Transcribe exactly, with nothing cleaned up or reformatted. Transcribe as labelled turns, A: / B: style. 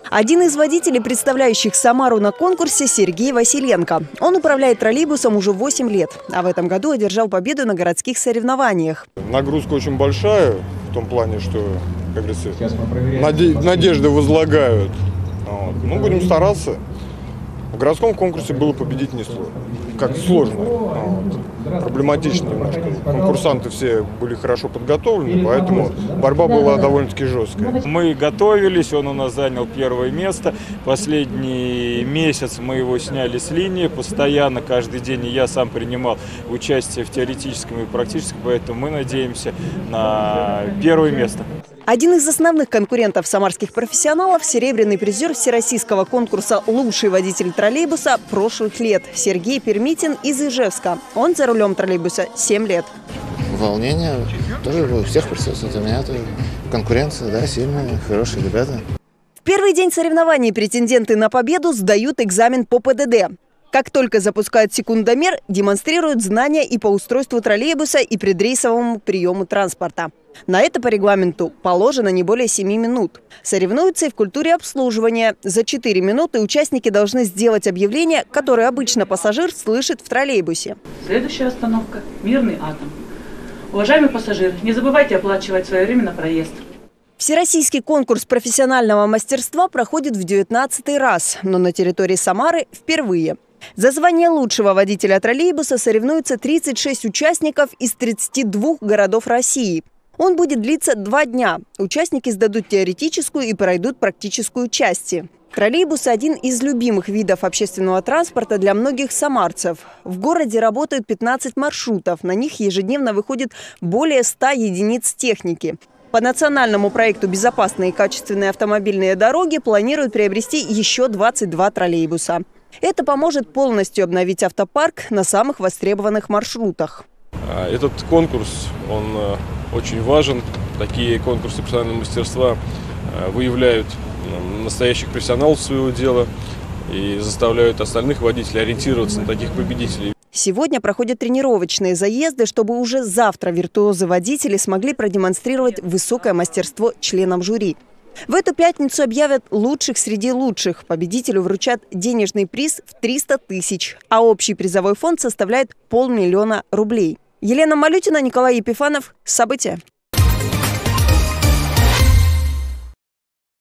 A: Один из водителей, представляющих Самару на конкурсе, Сергей Василенко. Он управляет троллейбусом уже восемь лет, а в этом году одержал победу на городских соревнованиях.
B: Нагрузка очень большая, в том плане, что, как говорится, наде- надежды возлагают. Вот. Ну, будем стараться. В городском конкурсе было победить не сложно. Как сложно. Вот. Проблематично немножко. Конкурсанты все были хорошо подготовлены, поэтому борьба была довольно-таки жесткая.
C: Мы готовились, он у нас занял первое место. Последний месяц мы его сняли с линии. Постоянно, каждый день я сам принимал участие в теоретическом и практическом, поэтому мы надеемся на первое место.
A: Один из основных конкурентов самарских профессионалов – серебряный призер всероссийского конкурса «Лучший водитель троллейбуса» прошлых лет Сергей Пермитин из Ижевска. Он за рулем троллейбуса семь лет.
D: Волнение тоже у всех присутствует. У меня тоже конкуренция, да, сильная, хорошие ребята.
A: В первый день соревнований претенденты на победу сдают экзамен по ПДД. Как только запускают секундомер, демонстрируют знания и по устройству троллейбуса, и предрейсовому приему транспорта. На это по регламенту положено не более семи минут. Соревнуются и в культуре обслуживания. За четыре минуты участники должны сделать объявление, которое обычно пассажир слышит в троллейбусе.
E: Следующая остановка – Мирный атом. Уважаемый пассажир, не забывайте оплачивать свое время на проезд.
A: Всероссийский конкурс профессионального мастерства проходит в девятнадцатый раз, но на территории Самары впервые. За звание лучшего водителя троллейбуса соревнуются тридцать шесть участников из тридцати двух городов России. Он будет длиться два дня. Участники сдадут теоретическую и пройдут практическую части. Троллейбус – один из любимых видов общественного транспорта для многих самарцев. В городе работают пятнадцать маршрутов. На них ежедневно выходит более ста единиц техники. По национальному проекту «Безопасные и качественные автомобильные дороги» планируют приобрести еще двадцать два троллейбуса. Это поможет полностью обновить автопарк на самых востребованных маршрутах.
F: Этот конкурс, он очень важен. Такие конкурсы профессионального мастерства выявляют настоящих профессионалов своего дела и заставляют остальных водителей ориентироваться на таких победителей.
A: Сегодня проходят тренировочные заезды, чтобы уже завтра виртуозы-водители смогли продемонстрировать высокое мастерство членам жюри. В эту пятницу объявят лучших среди лучших. Победителю вручат денежный приз в триста тысяч, а общий призовой фонд составляет полмиллиона рублей. Елена Малютина, Николай Епифанов. События.